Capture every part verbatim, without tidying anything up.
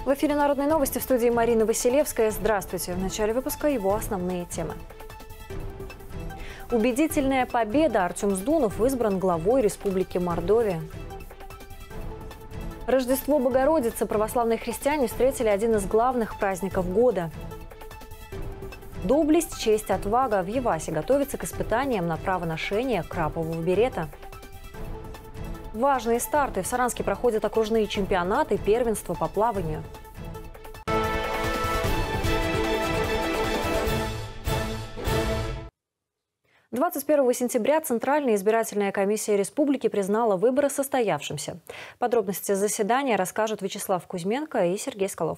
В эфире «Народные новости», в студии Марина Василевская. Здравствуйте. В начале выпуска его основные темы. Убедительная победа. Артем Сдунов избран главой Республики Мордовия. Рождество Богородицы православные христиане встретили один из главных праздников года. Доблесть, честь, отвага. В Евасе готовится к испытаниям на право ношения крапового берета. Важные старты. В Саранске проходят окружные чемпионаты и первенства по плаванию. двадцать первого сентября Центральная избирательная комиссия республики признала выборы состоявшимся. Подробности заседания расскажут Вячеслав Кузьменко и Сергей Скалов.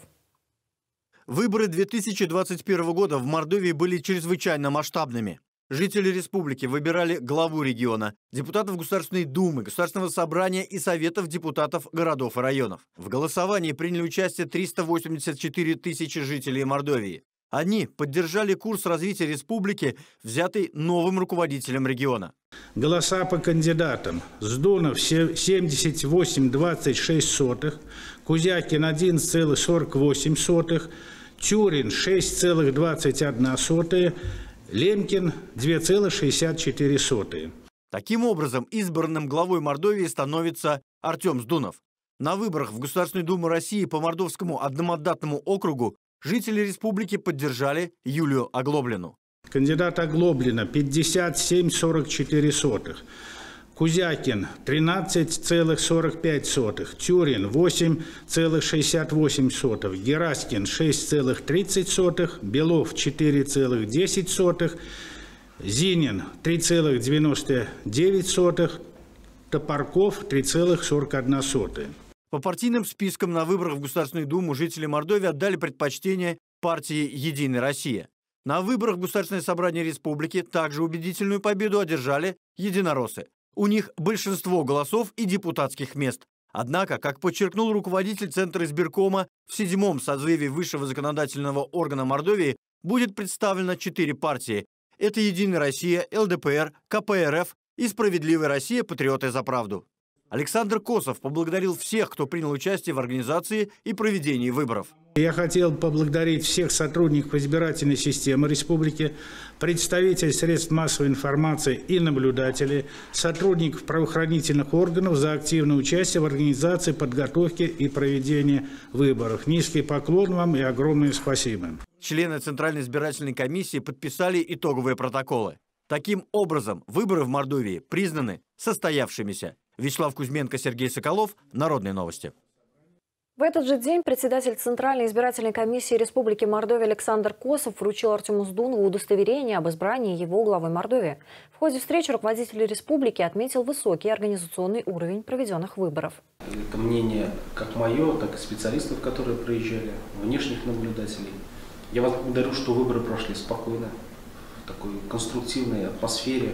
Выборы две тысячи двадцать первого года в Мордовии были чрезвычайно масштабными. Жители республики выбирали главу региона, депутатов Государственной Думы, Государственного собрания и советов депутатов городов и районов. В голосовании приняли участие триста восемьдесят четыре тысячи жителей Мордовии. Они поддержали курс развития республики, взятый новым руководителем региона. Голоса по кандидатам: Сдунов семьдесят восемь целых двадцать шесть сотых, Кузякин одиннадцать целых сорок восемь сотых, Тюрин шесть целых двадцать одна сотая, Лемкин два целых шестьдесят четыре сотых. Таким образом, избранным главой Мордовии становится Артем Сдунов. На выборах в Государственную Думу России по Мордовскому одномандатному округу жители республики поддержали Юлию Оглоблину. Кандидат Оглоблина пятьдесят семь целых сорок четыре сотых, Кузякин тринадцать целых сорок пять сотых, Тюрин восемь целых шестьдесят восемь сотых, Гераскин шесть целых тридцать сотых, Белов четыре целых десять сотых, Зинин три целых девяносто девять сотых, Топорков три целых сорок одна сотая. По партийным спискам на выборах в Государственную Думу жители Мордовии отдали предпочтение партии «Единая Россия». На выборах в Государственное собрание республики также убедительную победу одержали единороссы. У них большинство голосов и депутатских мест. Однако, как подчеркнул руководитель Центра избиркома, в седьмом созыве высшего законодательного органа Мордовии будет представлено четыре партии. Это «Единая Россия», эл дэ пэ эр, ка пэ эр эф и «Справедливая Россия. Патриоты за правду». Александр Косов поблагодарил всех, кто принял участие в организации и проведении выборов. Я хотел поблагодарить всех сотрудников избирательной системы республики, представителей средств массовой информации и наблюдателей, сотрудников правоохранительных органов за активное участие в организации, подготовке и проведении выборов. Низкий поклон вам и огромное спасибо. Члены Центральной избирательной комиссии подписали итоговые протоколы. Таким образом, выборы в Мордовии признаны состоявшимися. Вячеслав Кузьменко, Сергей Соколов. Народные новости. В этот же день председатель Центральной избирательной комиссии Республики Мордовия Александр Косов вручил Артему Сдунову удостоверение об избрании его главой Мордовии. В ходе встречи руководитель республики отметил высокий организационный уровень проведенных выборов. Это мнение как мое, так и специалистов, которые проезжали, внешних наблюдателей. Я вас благодарю, что выборы прошли спокойно, в такой конструктивной атмосфере.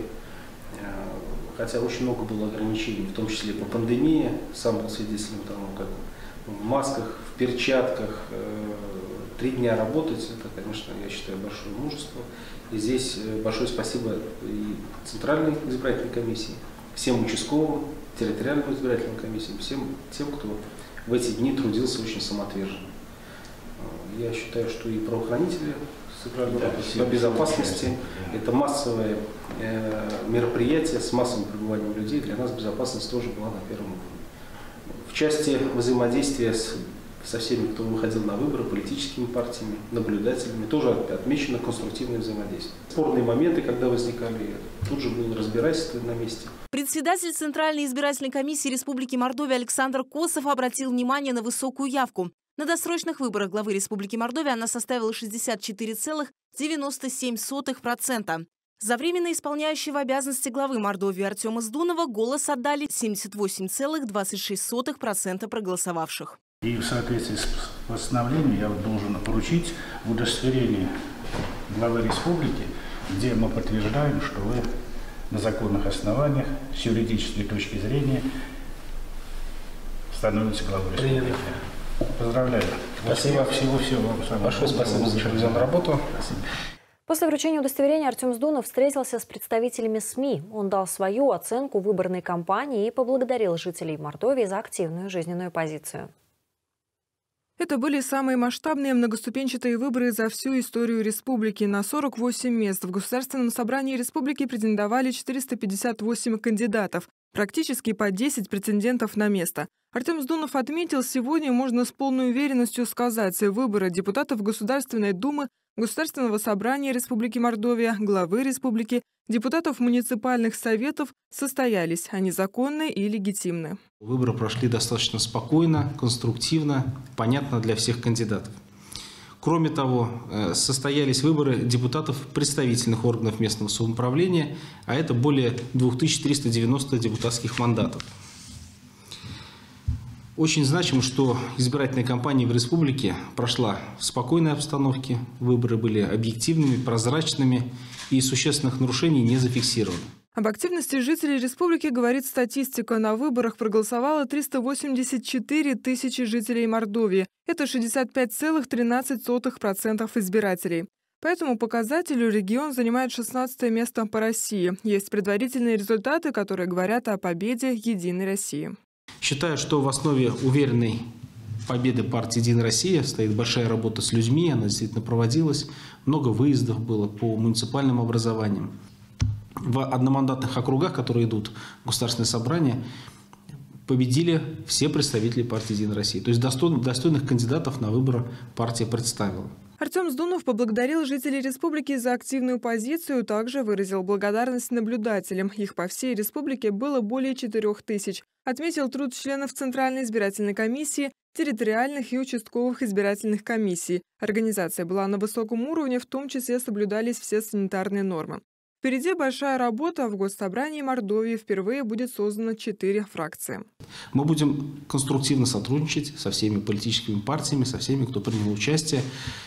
Хотя очень много было ограничений, в том числе по пандемии. Сам был свидетелем того, как в масках, в перчатках э, три дня работать. Это, конечно, я считаю, большое мужество. И здесь большое спасибо и Центральной избирательной комиссии, всем участковым, территориальным избирательным комиссиям, всем тем, кто в эти дни трудился очень самоотверженно. Я считаю, что и правоохранители сыграли по безопасности. Это массовое э, мероприятие с массовым пребыванием людей. Для нас безопасность тоже была на первом уровне. В части взаимодействия с, со всеми, кто выходил на выборы, политическими партиями, наблюдателями, тоже отмечено конструктивное взаимодействие. Спорные моменты, когда возникали, тут же было разбирательство на месте. Председатель Центральной избирательной комиссии Республики Мордовия Александр Косов обратил внимание на высокую явку. На досрочных выборах главы Республики Мордовия она составила шестьдесят четыре целых девяносто семь сотых процента. За временно исполняющего обязанности главы Мордовии Артема Сдунова голос отдали семьдесят восемь целых двадцать шесть сотых процента проголосовавших. И в соответствии с постановлением я должен поручить удостоверение главы республики, где мы подтверждаем, что вы на законных основаниях, с юридической точки зрения, становитесь главой республики. Поздравляю. Спасибо. Всего-всего вам. Большое спасибо за проведенную работу. Спасибо. После вручения удостоверения Артем Сдунов встретился с представителями СМИ. Он дал свою оценку выборной кампании и поблагодарил жителей Мордовии за активную жизненную позицию. Это были самые масштабные многоступенчатые выборы за всю историю республики. На сорок восемь мест в Государственном собрании республики претендовали четыреста пятьдесят восемь кандидатов. Практически по десять претендентов на место. Артем Сдунов отметил, сегодня можно с полной уверенностью сказать, выборы депутатов Государственной Думы, Государственного собрания Республики Мордовия, главы республики, депутатов муниципальных советов состоялись. Они законны и легитимны. Выборы прошли достаточно спокойно, конструктивно, понятно для всех кандидатов. Кроме того, состоялись выборы депутатов представительных органов местного самоуправления, а это более двух тысяч триста девяноста депутатских мандатов. Очень значимо, что избирательная кампания в республике прошла в спокойной обстановке, выборы были объективными, прозрачными и существенных нарушений не зафиксировано. Об активности жителей республики говорит статистика. На выборах проголосовало триста восемьдесят четыре тысячи жителей Мордовии. Это шестьдесят пять целых тринадцать сотых процента избирателей. По этому показателю регион занимает шестнадцатое место по России. Есть предварительные результаты, которые говорят о победе «Единой России». Считаю, что в основе уверенной победы партии «Единая Россия» стоит большая работа с людьми, она действительно проводилась, много выездов было по муниципальным образованиям. В одномандатных округах, которые идут в Государственное собрание, победили все представители партии «Единая Россия». То есть достойных, достойных кандидатов на выборы партия представила. Артем Сдунов поблагодарил жителей республики за активную позицию, также выразил благодарность наблюдателям. Их по всей республике было более четырёх тысяч. Отметил труд членов Центральной избирательной комиссии, территориальных и участковых избирательных комиссий. Организация была на высоком уровне, в том числе соблюдались все санитарные нормы. Впереди большая работа. В Госсобрании Мордовии впервые будет создано четыре фракции. Мы будем конструктивно сотрудничать со всеми политическими партиями, со всеми, кто принял участие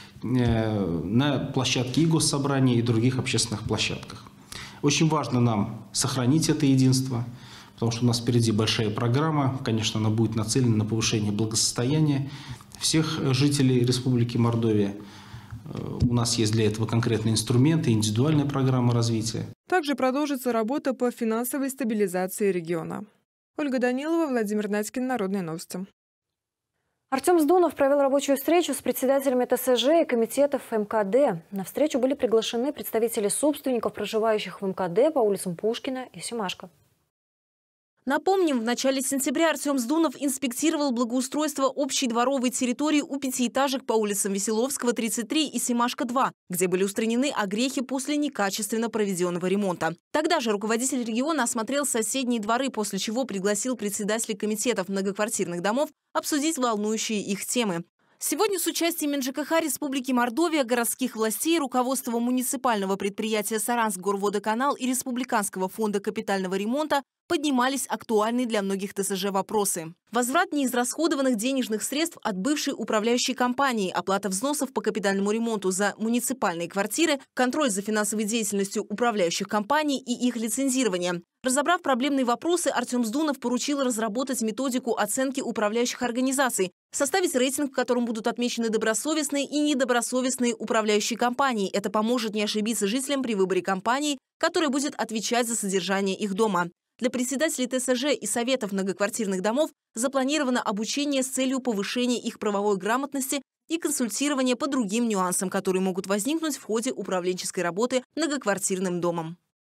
на площадке и Госсобрания, и других общественных площадках. Очень важно нам сохранить это единство, потому что у нас впереди большая программа. Конечно, она будет нацелена на повышение благосостояния всех жителей Республики Мордовия. У нас есть для этого конкретные инструменты, индивидуальная программа развития. Также продолжится работа по финансовой стабилизации региона. Ольга Данилова, Владимир Надькин, Народные новости. Артем Сдунов провел рабочую встречу с председателями ТСЖ и комитетов МКД. На встречу были приглашены представители собственников, проживающих в МКД по улицам Пушкина и Семашко. Напомним, в начале сентября Артем Сдунов инспектировал благоустройство общей дворовой территории у пятиэтажек по улицам Веселовского, тридцать три и Семашко два, где были устранены огрехи после некачественно проведенного ремонта. Тогда же руководитель региона осмотрел соседние дворы, после чего пригласил председателей комитетов многоквартирных домов обсудить волнующие их темы. Сегодня с участием МинЖКХ Республики Мордовия, городских властей, руководства муниципального предприятия «Саранск-Горводоканал» и Республиканского фонда капитального ремонта поднимались актуальные для многих ТСЖ вопросы. Возврат неизрасходованных денежных средств от бывшей управляющей компании, оплата взносов по капитальному ремонту за муниципальные квартиры, контроль за финансовой деятельностью управляющих компаний и их лицензирование. Разобрав проблемные вопросы, Артем Сдунов поручил разработать методику оценки управляющих организаций, составить рейтинг, в котором будут отмечены добросовестные и недобросовестные управляющие компании. Это поможет не ошибиться жителям при выборе компании, которая будет отвечать за содержание их дома. Для председателей ТСЖ и советов многоквартирных домов запланировано обучение с целью повышения их правовой грамотности и консультирования по другим нюансам, которые могут возникнуть в ходе управленческой работы многоквартирным домом.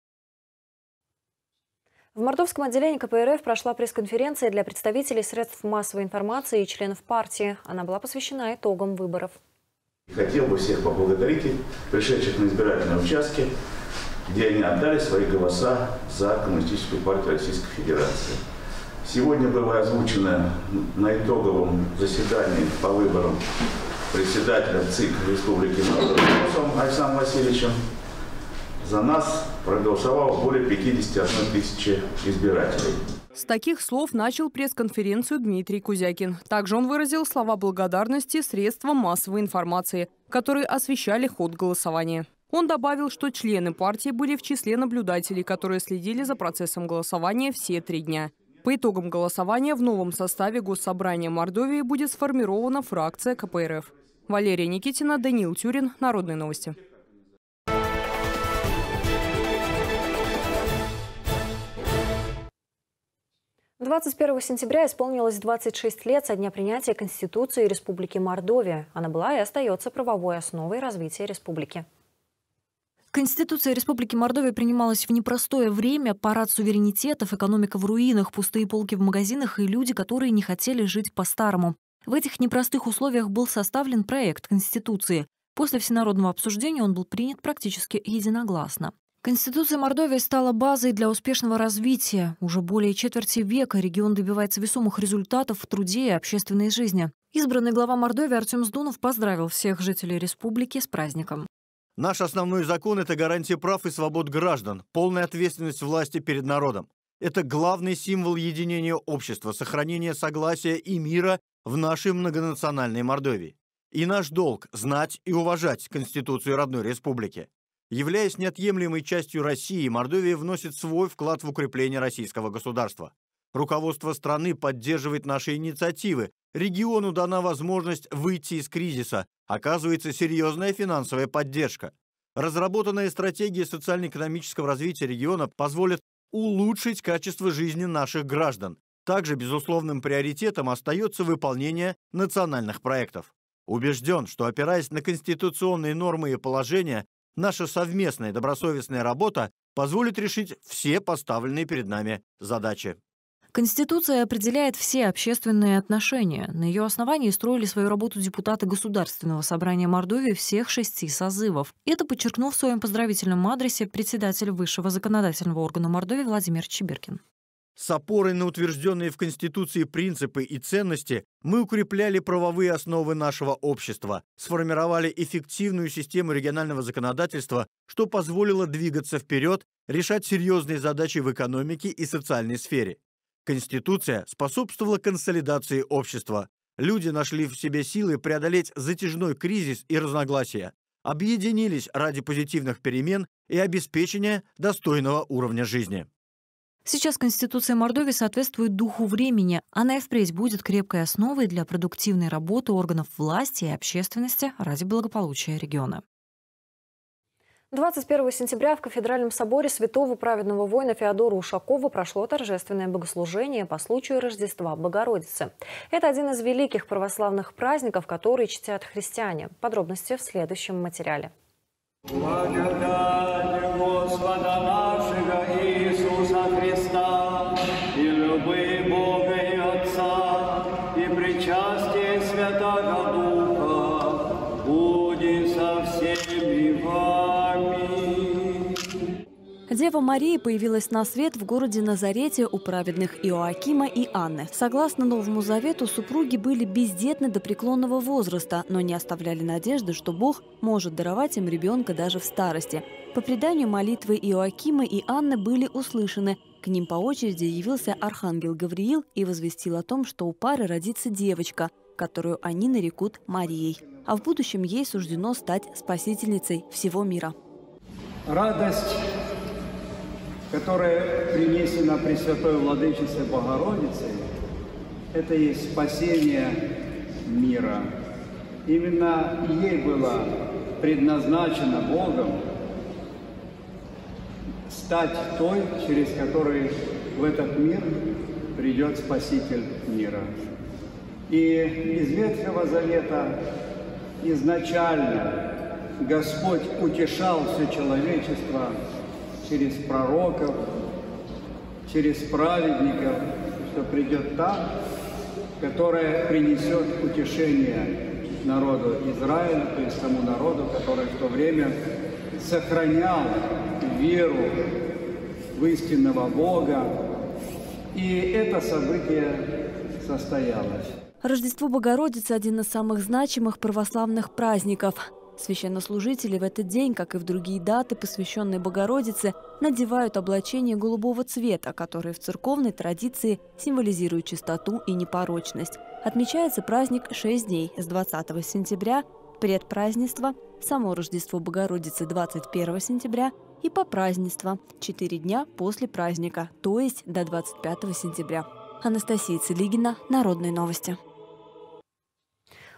В Мордовском отделении ка пэ эр эф прошла пресс-конференция для представителей средств массовой информации и членов партии. Она была посвящена итогам выборов. Хотел бы всех поблагодарить, пришедших на избирательные участки, где они отдали свои голоса за Коммунистическую партию Российской Федерации. Сегодня было озвучено на итоговом заседании по выборам председателя ЦИК Республики Мордовия Александром Васильевичем. За нас проголосовало более пятидесяти одной тысячи избирателей. С таких слов начал пресс-конференцию Дмитрий Кузякин. Также он выразил слова благодарности средствам массовой информации, которые освещали ход голосования. Он добавил, что члены партии были в числе наблюдателей, которые следили за процессом голосования все три дня. По итогам голосования в новом составе Госсобрания Мордовии будет сформирована фракция ка пэ эр эф. Валерия Никитина, Даниил Тюрин, Народные новости. В двадцать первого сентября исполнилось двадцать шесть лет со дня принятия Конституции Республики Мордовия. Она была и остается правовой основой развития республики. Конституция Республики Мордовия принималась в непростое время. Парад суверенитетов, экономика в руинах, пустые полки в магазинах и люди, которые не хотели жить по-старому. В этих непростых условиях был составлен проект Конституции. После всенародного обсуждения он был принят практически единогласно. Конституция Мордовии стала базой для успешного развития. Уже более четверти века регион добивается весомых результатов в труде и общественной жизни. Избранный глава Мордовии Артем Сдунов поздравил всех жителей республики с праздником. Наш основной закон – это гарантия прав и свобод граждан, полная ответственность власти перед народом. Это главный символ единения общества, сохранения согласия и мира в нашей многонациональной Мордовии. И наш долг – знать и уважать Конституцию родной республики. Являясь неотъемлемой частью России, Мордовия вносит свой вклад в укрепление российского государства. Руководство страны поддерживает наши инициативы. Региону дана возможность выйти из кризиса. Оказывается серьезная финансовая поддержка. Разработанная стратегия социально-экономического развития региона позволит улучшить качество жизни наших граждан. Также безусловным приоритетом остается выполнение национальных проектов. Убежден, что, опираясь на конституционные нормы и положения, наша совместная добросовестная работа позволит решить все поставленные перед нами задачи. Конституция определяет все общественные отношения. На ее основании строили свою работу депутаты Государственного собрания Мордовии всех шести созывов. Это подчеркнул в своем поздравительном адресе председатель Высшего законодательного органа Мордовии Владимир Чиберкин. С опорой на утвержденные в Конституции принципы и ценности мы укрепляли правовые основы нашего общества, сформировали эффективную систему регионального законодательства, что позволило двигаться вперед, решать серьезные задачи в экономике и социальной сфере. Конституция способствовала консолидации общества. Люди нашли в себе силы преодолеть затяжной кризис и разногласия, объединились ради позитивных перемен и обеспечения достойного уровня жизни. Сейчас Конституция Мордовии соответствует духу времени. Она и впредь будет крепкой основой для продуктивной работы органов власти и общественности ради благополучия региона. двадцать первого сентября в Кафедральном соборе святого праведного воина Феодора Ушакова прошло торжественное богослужение по случаю Рождества Богородицы. Это один из великих православных праздников, которые чтят христиане. Подробности в следующем материале. Благодать Господа нашего Иисуса Христа и любви Бога и Отца и причастие Святого Духа будет со всеми вами. Дева Мария появилась на свет в городе Назарете у праведных Иоакима и Анны. Согласно Новому Завету, супруги были бездетны до преклонного возраста, но не оставляли надежды, что Бог может даровать им ребенка даже в старости. По преданию, молитвы Иоакима и Анны были услышаны. К ним по очереди явился архангел Гавриил и возвестил о том, что у пары родится девочка, которую они нарекут Марией. А в будущем ей суждено стать спасительницей всего мира. Радость, которая принесена Пресвятой Владычице Богородице, это есть спасение мира. Именно ей было предназначено Богом стать той, через которую в этот мир придет Спаситель мира. И из Ветхого Завета изначально Господь утешал все человечество через пророков, через праведников, что придет та, которая принесет утешение народу Израиля, то есть тому народу, который в то время сохранял веру в истинного Бога. И это событие состоялось. Рождество Богородицы – один из самых значимых православных праздников. Священнослужители в этот день, как и в другие даты, посвященные Богородице, надевают облачение голубого цвета, которое в церковной традиции символизирует чистоту и непорочность. Отмечается праздник шесть дней с двадцатого сентября, предпразднество, само Рождество Богородицы двадцать первого сентября и попразднество четыре дня после праздника, то есть до двадцать пятого сентября. Анастасия Целигина, Народные новости.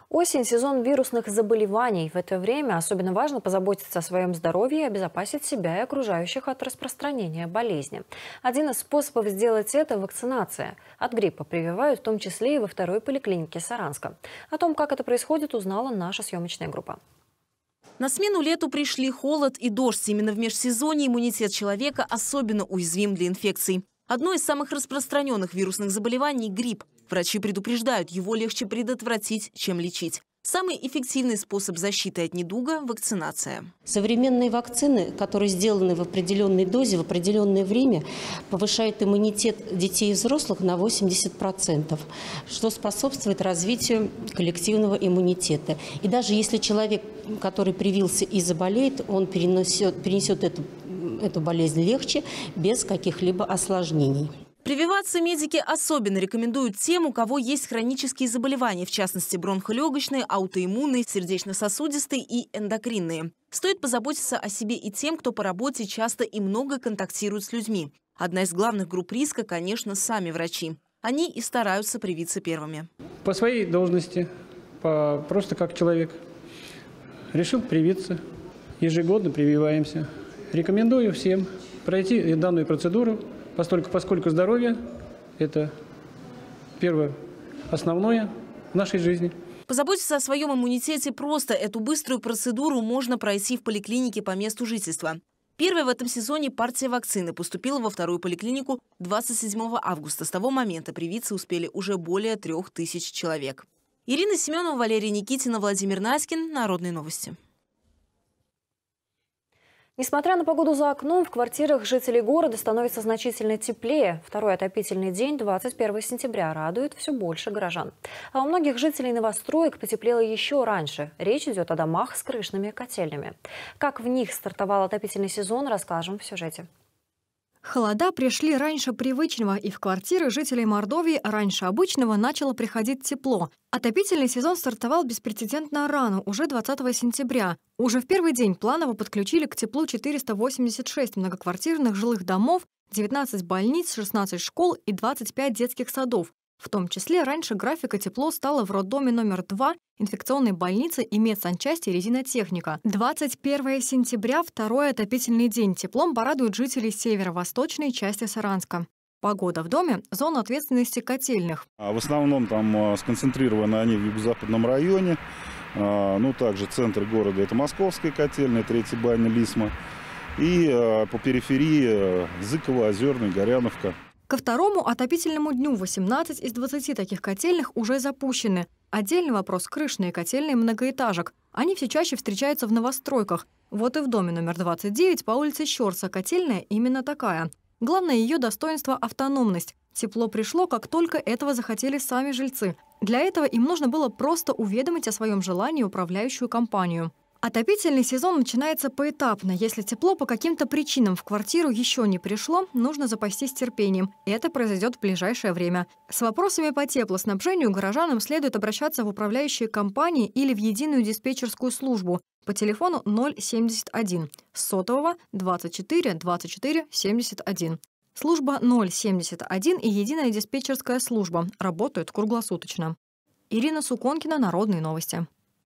Осень – сезон вирусных заболеваний. В это время особенно важно позаботиться о своем здоровье и обезопасить себя и окружающих от распространения болезни. Один из способов сделать это – вакцинация. От гриппа прививают в том числе и во второй поликлинике Саранска. О том, как это происходит, узнала наша съемочная группа. На смену лету пришли холод и дождь. Именно в межсезонье иммунитет человека особенно уязвим для инфекций. Одно из самых распространенных вирусных заболеваний – грипп. Врачи предупреждают, его легче предотвратить, чем лечить. Самый эффективный способ защиты от недуга – вакцинация. Современные вакцины, которые сделаны в определенной дозе, в определенное время, повышают иммунитет детей и взрослых на восемьдесят процентов, что способствует развитию коллективного иммунитета. И даже если человек, который привился и заболеет, он перенесет, перенесет эту, эту болезнь легче, без каких-либо осложнений. Прививаться медики особенно рекомендуют тем, у кого есть хронические заболевания, в частности бронхолегочные, аутоиммунные, сердечно-сосудистые и эндокринные. Стоит позаботиться о себе и тем, кто по работе часто и много контактирует с людьми. Одна из главных групп риска, конечно, сами врачи. Они и стараются привиться первыми. По своей должности, по, просто как человек, решил привиться. Ежегодно прививаемся. Рекомендую всем пройти данную процедуру. Поскольку, поскольку здоровье – это первое, основное в нашей жизни. Позаботиться о своем иммунитете просто. Эту быструю процедуру можно пройти в поликлинике по месту жительства. Первая в этом сезоне партия вакцины поступила во вторую поликлинику двадцать седьмого августа. С того момента привиться успели уже более трех тысяч человек. Ирина Семенова, Валерий Никитина, Владимир Наськин. Народные новости. Несмотря на погоду за окном, в квартирах жителей города становится значительно теплее. Второй отопительный день, двадцать первого сентября, радует все больше горожан. А у многих жителей новостроек потеплело еще раньше. Речь идет о домах с крышными котельнями. Как в них стартовал отопительный сезон, расскажем в сюжете. Холода пришли раньше привычного, и в квартиры жителей Мордовии раньше обычного начало приходить тепло. Отопительный сезон стартовал беспрецедентно рано, уже двадцатого сентября. Уже в первый день планово подключили к теплу четыреста восемьдесят шесть многоквартирных жилых домов, девятнадцать больниц, шестнадцать школ и двадцать пять детских садов. В том числе раньше графика тепло стало в роддоме номер два, инфекционной больнице и медсанчасти «Резинотехника». двадцать первого сентября, второй отопительный день. Теплом порадуют жителей северо-восточной части Саранска. Погода в доме – зона ответственности котельных. В основном там сконцентрированы они в юго-западном районе. Ну, также центр города – это Московская котельная, Третья баня, Лисма. И по периферии Зыково, Озерный, Горяновка. Ко второму отопительному дню восемнадцать из двадцати таких котельных уже запущены. Отдельный вопрос – крышные котельные многоэтажек. Они все чаще встречаются в новостройках. Вот и в доме номер двадцать девять по улице Щорса котельная именно такая. Главное ее достоинство – автономность. Тепло пришло, как только этого захотели сами жильцы. Для этого им нужно было просто уведомить о своем желании управляющую компанию. Отопительный сезон начинается поэтапно. Если тепло по каким-то причинам в квартиру еще не пришло, нужно запастись терпением. Это произойдет в ближайшее время. С вопросами по теплоснабжению горожанам следует обращаться в управляющие компании или в единую диспетчерскую службу по телефону ноль семьдесят один, с сотового двадцать четыре двадцать четыре семьдесят один. Служба ноль семьдесят один и единая диспетчерская служба работают круглосуточно. Ирина Суконкина, Народные новости.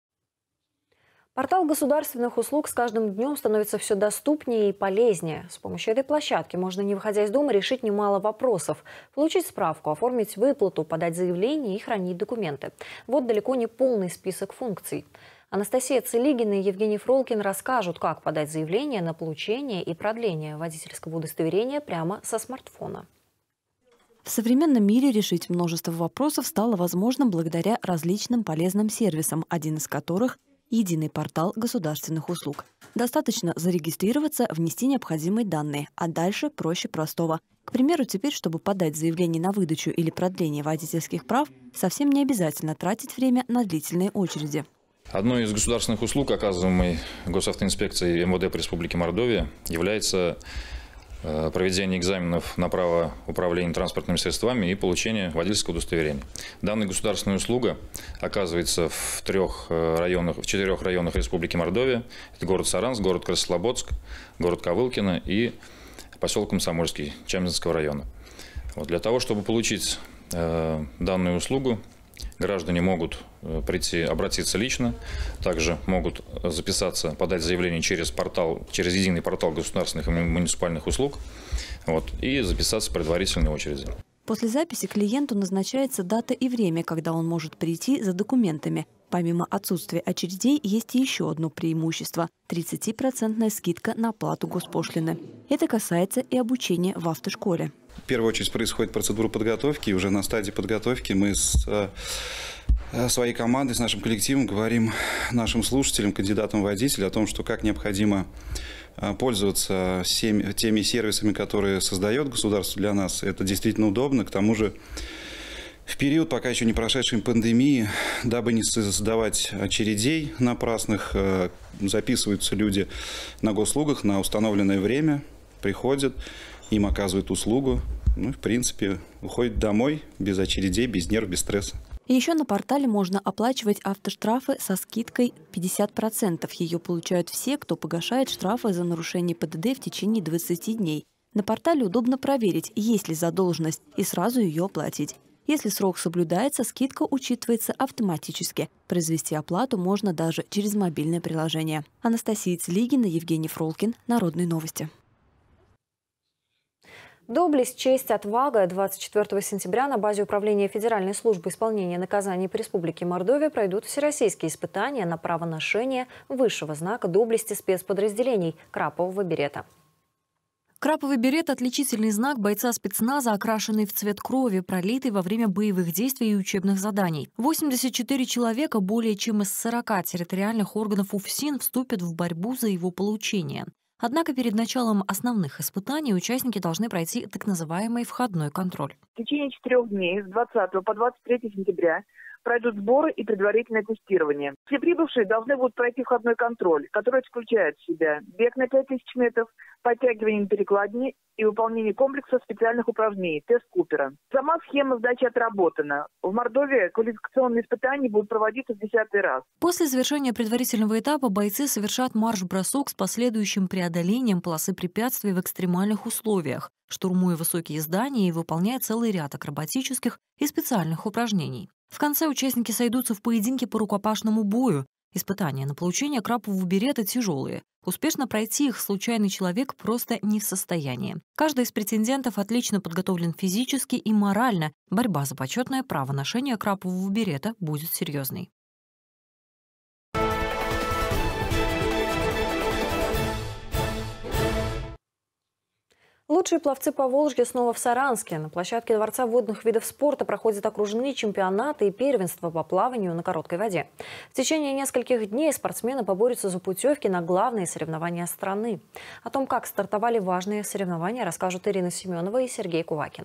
Портал государственных услуг с каждым днем становится все доступнее и полезнее. С помощью этой площадки можно, не выходя из дома, решить немало вопросов. Получить справку, оформить выплату, подать заявление и хранить документы. Вот далеко не полный список функций. Анастасия Целигина и Евгений Фролкин расскажут, как подать заявление на получение и продление водительского удостоверения прямо со смартфона. В современном мире решить множество вопросов стало возможным благодаря различным полезным сервисам, один из которых – Единый портал государственных услуг. Достаточно зарегистрироваться, внести необходимые данные, а дальше проще простого. К примеру, теперь, чтобы подать заявление на выдачу или продление водительских прав, совсем не обязательно тратить время на длительные очереди. Одной из государственных услуг, оказываемой Госавтоинспекцией МВД по Республике Мордовия, является проведение экзаменов на право управления транспортными средствами и получение водительского удостоверения. Данная государственная услуга оказывается в трех районах, в четырех районах Республики Мордовия. Это город Саранск, город Краснослободск, город Ковылкино и поселок Комсомольский Чемзинского района. Вот, для того, чтобы получить э, данную услугу, граждане могут прийти, обратиться лично, также могут записаться, подать заявление через портал, через единый портал государственных и муниципальных услуг, вот, и записаться в предварительной очереди. После записи клиенту назначается дата и время, когда он может прийти за документами. Помимо отсутствия очередей, есть еще одно преимущество – тридцатипроцентная скидка на оплату госпошлины. Это касается и обучения в автошколе. В первую очередь происходит процедура подготовки. И уже на стадии подготовки мы с своей командой, с нашим коллективом говорим нашим слушателям, кандидатам в водителя о том, что как необходимо пользоваться всеми теми сервисами, которые создает государство для нас. Это действительно удобно. К тому же в период, пока еще не прошедшей пандемии, дабы не создавать очередей напрасных, записываются люди на госуслугах на установленное время, приходят, им оказывают услугу, ну, в принципе, уходят домой без очередей, без нерв, без стресса. И еще на портале можно оплачивать автоштрафы со скидкой пятьдесят процентов. Ее получают все, кто погашает штрафы за нарушение ПДД в течение двадцати дней. На портале удобно проверить, есть ли задолженность, и сразу ее оплатить. Если срок соблюдается, скидка учитывается автоматически. Произвести оплату можно даже через мобильное приложение. Анастасия Цлигина, Евгений Фролкин. Народные новости. Доблесть, честь, отвага. двадцать четвёртого сентября на базе Управления Федеральной службы исполнения наказаний по Республике Мордовия пройдут всероссийские испытания на право ношения высшего знака доблести спецподразделений крапового берета. Краповый берет – отличительный знак бойца спецназа, окрашенный в цвет крови, пролитый во время боевых действий и учебных заданий. восемьдесят четыре человека более чем из сорока территориальных органов УФСИН вступят в борьбу за его получение. Однако перед началом основных испытаний участники должны пройти так называемый входной контроль. В течение четырех дней с двадцатого по двадцать третье сентября пройдут сборы и предварительное тестирование. Все прибывшие должны будут пройти входной контроль, который включает в себя бег на пять тысяч метров, подтягивание на перекладине и выполнение комплекса специальных упражнений, тест Купера. Сама схема сдачи отработана. В Мордовии квалификационные испытания будут проводиться в десятый раз. После завершения предварительного этапа бойцы совершат марш-бросок с последующим преодолением полосы препятствий в экстремальных условиях, штурмуя высокие здания и выполняя целый ряд акробатических и специальных упражнений. В конце участники сойдутся в поединке по рукопашному бою. Испытания на получение крапового берета тяжелые. Успешно пройти их случайный человек просто не в состоянии. Каждый из претендентов отлично подготовлен физически и морально. Борьба за почетное право ношения крапового берета будет серьезной. Лучшие пловцы Поволжья снова в Саранске. На площадке Дворца водных видов спорта проходят окружные чемпионаты и первенства по плаванию на короткой воде. В течение нескольких дней спортсмены поборются за путевки на главные соревнования страны. О том, как стартовали важные соревнования, расскажут Ирина Семенова и Сергей Кувакин.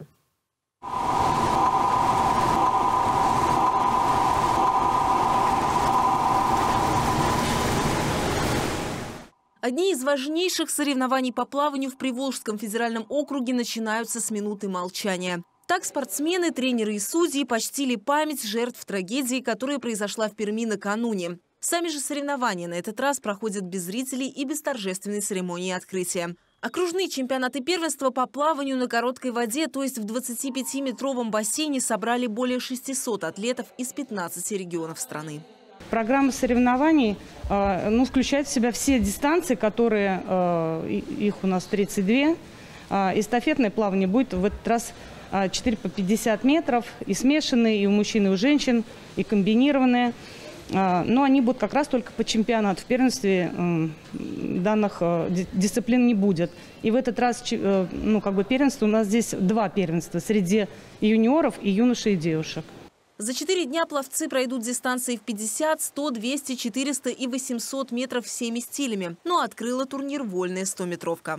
Одни из важнейших соревнований по плаванию в Приволжском федеральном округе начинаются с минуты молчания. Так спортсмены, тренеры и судьи почтили память жертв трагедии, которая произошла в Перми накануне. Сами же соревнования на этот раз проходят без зрителей и без торжественной церемонии открытия. Окружные чемпионаты первенства по плаванию на короткой воде, то есть в двадцатипятиметровом бассейне, собрали более шестисот атлетов из пятнадцати регионов страны. Программа соревнований э, ну, включает в себя все дистанции, которые, э, их у нас тридцать две. Э, эстафетное плавание будет в этот раз э, четыре по пятьдесят метров, и смешанные, и у мужчин, и у женщин, и комбинированные. Э, но они будут как раз только по чемпионату. В первенстве э, данных э, дисциплин не будет. И в этот раз э, ну, как бы первенство у нас здесь два первенства среди юниоров и юношей и девушек. За четыре дня пловцы пройдут дистанции в пятьдесят, сто, двести, четыреста и восемьсот метров всеми стилями. Но открыла турнир вольная стометровка.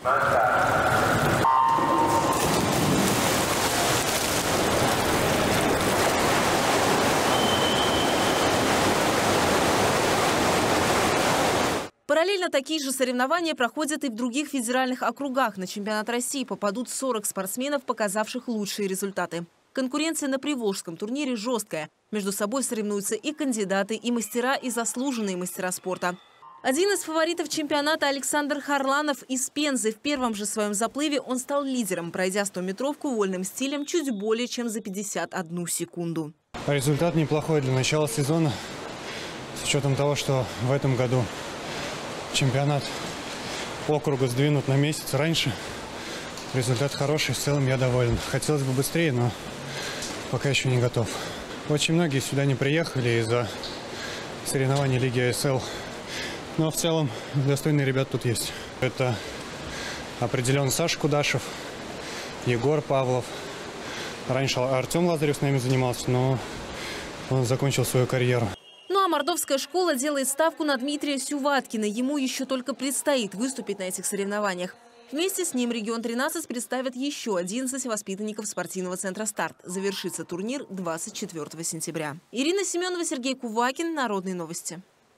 Параллельно такие же соревнования проходят и в других федеральных округах. На чемпионат России попадут сорок спортсменов, показавших лучшие результаты. Конкуренция на Приволжском турнире жесткая. Между собой соревнуются и кандидаты, и мастера, и заслуженные мастера спорта. Один из фаворитов чемпионата Александр Харланов из Пензы. В первом же своем заплыве он стал лидером, пройдя стометровку вольным стилем чуть более чем за пятьдесят одну секунду. Результат неплохой для начала сезона, с учетом того, что в этом году чемпионат округа сдвинут на месяц раньше. Результат хороший, в целом я доволен. Хотелось бы быстрее, но пока еще не готов. Очень многие сюда не приехали из-за соревнований Лиги эй эс эл. Но в целом достойные ребята тут есть. Это определенно Саша Кудашев, Егор Павлов. Раньше Артем Лазарев с нами занимался, но он закончил свою карьеру. Ну а мордовская школа делает ставку на Дмитрия Сюваткина. Ему еще только предстоит выступить на этих соревнованиях. Вместе с ним регион тринадцать представит еще одиннадцать воспитанников спортивного центра «Старт». Завершится турнир двадцать четвёртого сентября. Ирина Семенова, Сергей Кувакин. Народные новости.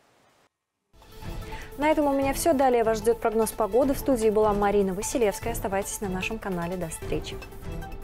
На этом у меня все. Далее вас ждет прогноз погоды. В студии была Марина Василевская. Оставайтесь на нашем канале. До встречи.